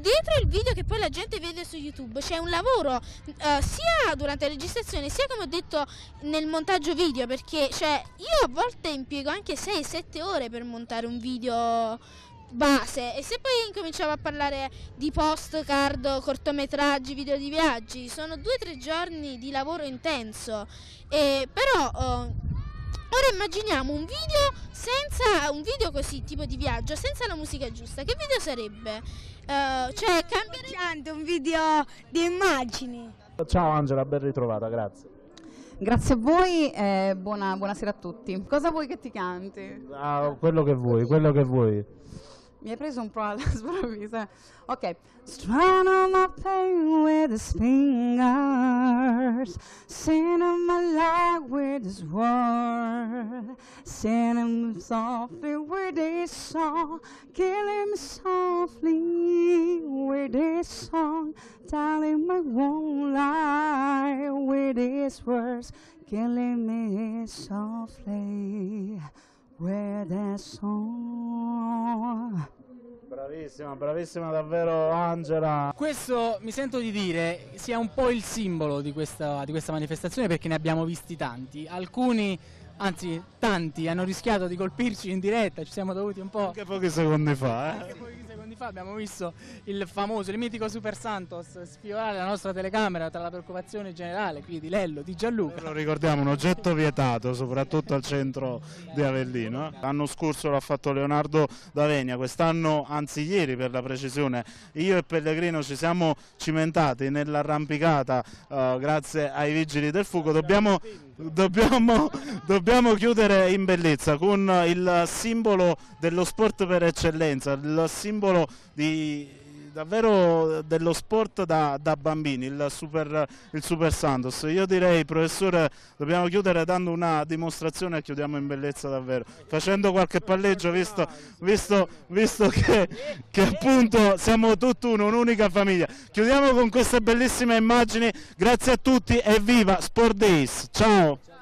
dietro il video che poi la gente vede su YouTube c'è un lavoro sia durante la registrazione sia, come ho detto, nel montaggio video, perché cioè, io a volte impiego anche 6-7 ore per montare un video base, e se poi incominciamo a parlare di postcard, cortometraggi, video di viaggi, sono 2-3 giorni di lavoro intenso. Però ora immaginiamo un video così, tipo di viaggio, senza la musica giusta. Che video sarebbe? Cioè, cambierebbe Un video di immagini. Ciao Angela, ben ritrovata, grazie. Grazie a voi e buonasera a tutti. Cosa vuoi che ti canti? Quello che vuoi, quello che vuoi. Mi hai preso un po' alla sprovvista. Ok. Strand on my pain with his fingers, sing my life with his word, sing him softly with his song, kill him softly with his song, tell him I won't lie with his words, killing me softly with his song. Bravissima, bravissima davvero Angela. Questo, mi sento di dire, sia un po' il simbolo di questa manifestazione, perché ne abbiamo visti tanti. Alcuni, anzi tanti, hanno rischiato di colpirci in diretta, ci siamo dovuti un po'... Anche pochi secondi fa, Anche pochi secondi fa abbiamo visto il famoso, il mitico Super Santos sfiorare la nostra telecamera tra la preoccupazione generale qui di Lello, di Gianluca. Lo ricordiamo, un oggetto vietato, soprattutto al centro di Avellino. L'anno scorso l'ha fatto Leonardo D'Avenia, quest'anno, anzi ieri per la precisione, io e Pellegrino ci siamo cimentati nell'arrampicata grazie ai vigili del fuoco. Dobbiamo chiudere in bellezza con il simbolo dello sport per eccellenza, il simbolo davvero dello sport da bambini, il Super Santos. Io direi, professore, dobbiamo chiudere dando una dimostrazione e chiudiamo in bellezza davvero, facendo qualche palleggio, visto che appunto siamo tutti un'unica famiglia. Chiudiamo con queste bellissime immagini, grazie a tutti e viva Sport Days, ciao!